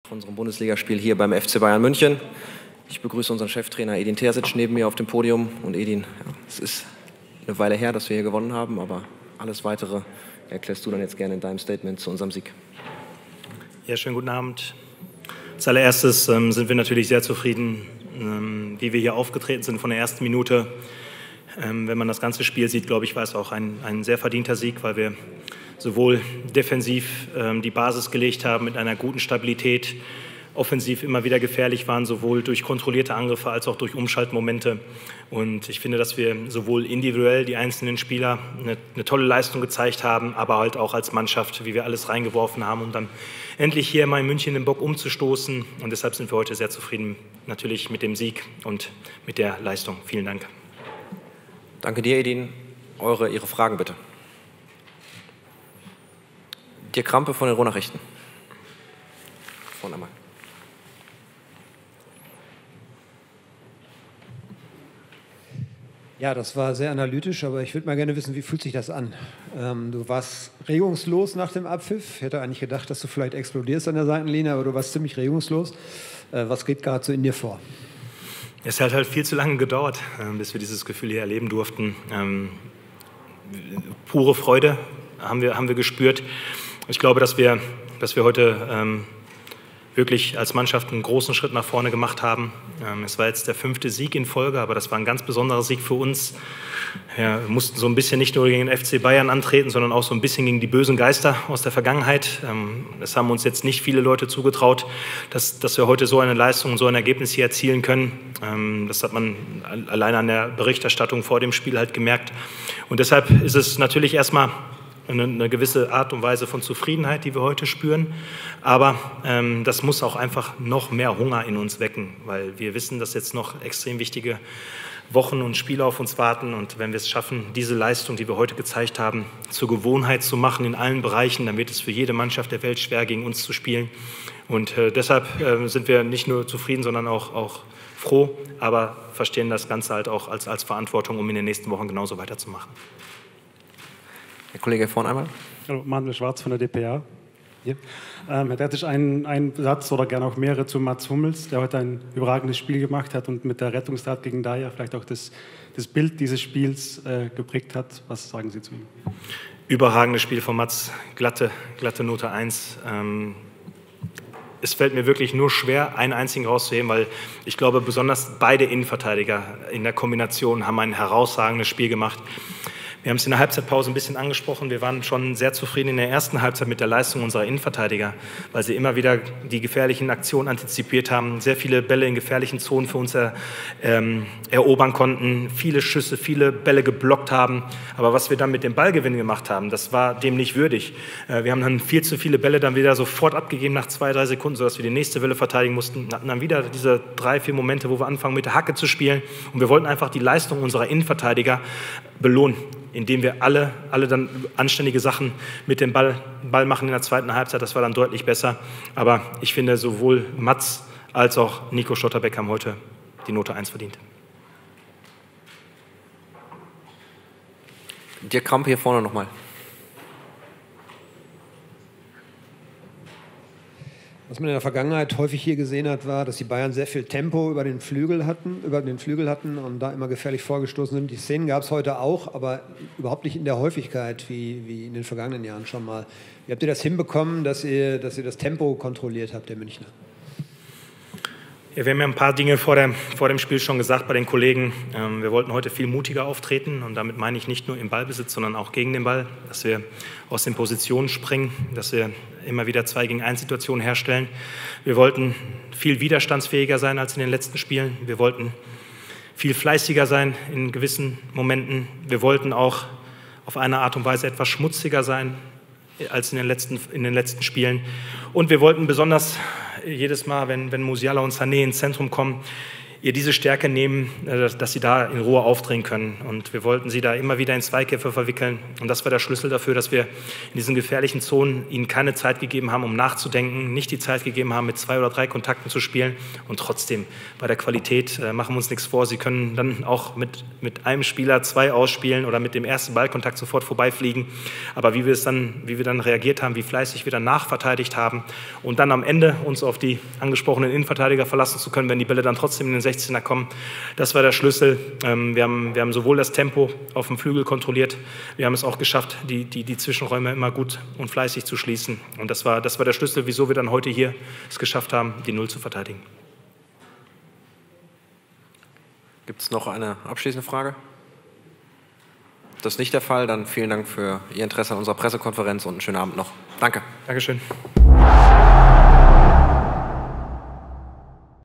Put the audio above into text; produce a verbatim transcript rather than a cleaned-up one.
von unserem Bundesligaspiel hier beim F C Bayern München. Ich begrüße unseren Cheftrainer Edin Terzic neben mir auf dem Podium. Und Edin, ja, es ist eine Weile her, dass wir hier gewonnen haben, aber alles Weitere erklärst du dann jetzt gerne in deinem Statement zu unserem Sieg. Ja, schönen guten Abend. Als allererstes ähm, sind wir natürlich sehr zufrieden, ähm, wie wir hier aufgetreten sind von der ersten Minute. Ähm, wenn man das ganze Spiel sieht, glaube ich, war es auch ein, ein sehr verdienter Sieg, weil wir sowohl defensiv ähm, die Basis gelegt haben mit einer guten Stabilität, offensiv immer wieder gefährlich waren, sowohl durch kontrollierte Angriffe als auch durch Umschaltmomente. Und ich finde, dass wir sowohl individuell die einzelnen Spieler eine, eine tolle Leistung gezeigt haben, aber halt auch als Mannschaft, wie wir alles reingeworfen haben, um dann endlich hier mal in München den Bock umzustoßen. Und deshalb sind wir heute sehr zufrieden, natürlich mit dem Sieg und mit der Leistung. Vielen Dank. Danke dir, Edin. Eure, Ihre Fragen bitte. Dirk Krampe von den Ruhr-Nachrichten. Vorne einmal. Ja, das war sehr analytisch, aber ich würde mal gerne wissen, wie fühlt sich das an? Ähm, du warst regungslos nach dem Abpfiff. Ich hätte eigentlich gedacht, dass du vielleicht explodierst an der Seitenlinie, aber du warst ziemlich regungslos. Äh, was geht gerade so in dir vor? Es hat halt viel zu lange gedauert, äh, bis wir dieses Gefühl hier erleben durften. Ähm, pure Freude haben wir, haben wir gespürt. Ich glaube, dass wir, dass wir heute ähm, wirklich als Mannschaft einen großen Schritt nach vorne gemacht haben. Ähm, es war jetzt der fünfte Sieg in Folge, aber das war ein ganz besonderer Sieg für uns. Ja, wir mussten so ein bisschen nicht nur gegen den F C Bayern antreten, sondern auch so ein bisschen gegen die bösen Geister aus der Vergangenheit. Ähm, es haben uns jetzt nicht viele Leute zugetraut, dass, dass wir heute so eine Leistung und so ein Ergebnis hier erzielen können. Ähm, das hat man allein an der Berichterstattung vor dem Spiel halt gemerkt. Und deshalb ist es natürlich erstmal Eine, eine gewisse Art und Weise von Zufriedenheit, die wir heute spüren. Aber ähm, das muss auch einfach noch mehr Hunger in uns wecken, weil wir wissen, dass jetzt noch extrem wichtige Wochen und Spiele auf uns warten. Und wenn wir es schaffen, diese Leistung, die wir heute gezeigt haben, zur Gewohnheit zu machen in allen Bereichen, dann wird es für jede Mannschaft der Welt schwer, gegen uns zu spielen. Und äh, deshalb äh, sind wir nicht nur zufrieden, sondern auch, auch froh, aber verstehen das Ganze halt auch als, als Verantwortung, um in den nächsten Wochen genauso weiterzumachen. Herr Kollege vorne einmal. Hallo, Manuel Schwarz von der D P A. Hier. Ähm, Herr Terzic, ein, ein Satz oder gerne auch mehrere zu Mats Hummels, der heute ein überragendes Spiel gemacht hat und mit der Rettungstat gegen Dyer vielleicht auch das, das Bild dieses Spiels äh, geprägt hat. Was sagen Sie zu ihm? Überragendes Spiel von Mats, glatte, glatte Note eins. Ähm, es fällt mir wirklich nur schwer, einen einzigen rauszuheben, weil ich glaube, besonders beide Innenverteidiger in der Kombination haben ein herausragendes Spiel gemacht. Wir haben es in der Halbzeitpause ein bisschen angesprochen. Wir waren schon sehr zufrieden in der ersten Halbzeit mit der Leistung unserer Innenverteidiger, weil sie immer wieder die gefährlichen Aktionen antizipiert haben, sehr viele Bälle in gefährlichen Zonen für uns er, ähm, erobern konnten, viele Schüsse, viele Bälle geblockt haben. Aber was wir dann mit dem Ballgewinn gemacht haben, das war dem nicht würdig. Äh, wir haben dann viel zu viele Bälle dann wieder sofort abgegeben nach zwei, drei Sekunden, sodass wir die nächste Welle verteidigen mussten. Wir hatten dann wieder diese drei, vier Momente, wo wir anfangen mit der Hacke zu spielen. Und wir wollten einfach die Leistung unserer Innenverteidiger belohnen, indem wir alle, alle dann anständige Sachen mit dem Ball, Ball machen in der zweiten Halbzeit. Das war dann deutlich besser. Aber ich finde, sowohl Mats als auch Nico Schlotterbeck haben heute die Note eins verdient. Dirk Krampe hier vorne nochmal. Was man in der Vergangenheit häufig hier gesehen hat, war, dass die Bayern sehr viel Tempo über den Flügel hatten, über den Flügel hatten und da immer gefährlich vorgestoßen sind. Die Szenen gab es heute auch, aber überhaupt nicht in der Häufigkeit wie, wie in den vergangenen Jahren schon mal. Wie habt ihr das hinbekommen, dass ihr, dass ihr das Tempo kontrolliert habt, der Münchner? Ja, wir haben ja ein paar Dinge vor dem, vor dem Spiel schon gesagt bei den Kollegen. Ähm, wir wollten heute viel mutiger auftreten und damit meine ich nicht nur im Ballbesitz, sondern auch gegen den Ball, dass wir aus den Positionen springen, dass wir immer wieder zwei gegen eins Situationen herstellen. Wir wollten viel widerstandsfähiger sein als in den letzten Spielen. Wir wollten viel fleißiger sein in gewissen Momenten. Wir wollten auch auf eine Art und Weise etwas schmutziger sein als in den letzten, in den letzten Spielen. Und wir wollten besonders jedes Mal, wenn, wenn Musiala und Sané ins Zentrum kommen, ihr diese Stärke nehmen, dass sie da in Ruhe aufdrehen können. Und wir wollten sie da immer wieder in Zweikämpfe verwickeln. Und das war der Schlüssel dafür, dass wir in diesen gefährlichen Zonen ihnen keine Zeit gegeben haben, um nachzudenken, nicht die Zeit gegeben haben, mit zwei oder drei Kontakten zu spielen. Und trotzdem, bei der Qualität äh, machen wir uns nichts vor. Sie können dann auch mit, mit einem Spieler zwei ausspielen oder mit dem ersten Ballkontakt sofort vorbeifliegen. Aber wie wir es dann, wie wir dann reagiert haben, wie fleißig wir dann nachverteidigt haben und dann am Ende uns auf die angesprochenen Innenverteidiger verlassen zu können, wenn die Bälle dann trotzdem in den sechzehner kommen. Das war der Schlüssel. Ähm, wir haben, wir haben sowohl das Tempo auf dem Flügel kontrolliert, wir haben es auch geschafft, die, die, die Zwischenräume immer gut und fleißig zu schließen. Und das war, das war der Schlüssel, wieso wir dann heute hier es geschafft haben, die Null zu verteidigen. Gibt es noch eine abschließende Frage? Das ist nicht der Fall. Dann vielen Dank für Ihr Interesse an unserer Pressekonferenz und einen schönen Abend noch. Danke. Dankeschön.